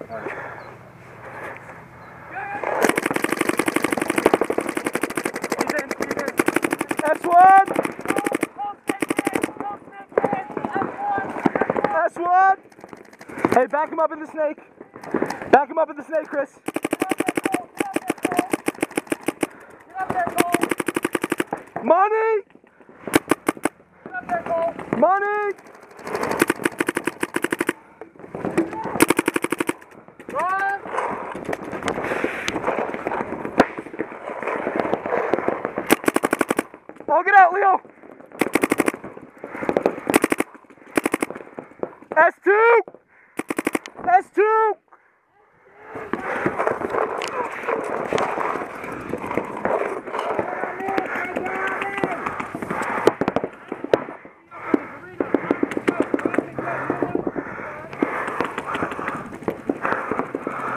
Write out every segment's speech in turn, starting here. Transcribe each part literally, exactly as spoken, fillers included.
S one! S one! Hey, back him up in the snake. Back him up in the snake, Chris. Money! Money! Run! Oh, get out, Leo! S two! S two!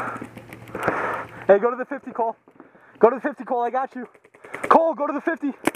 Hey, go to the fifty, Cole. Go to the fifty, Cole. I got you. Cole, go to the fifty.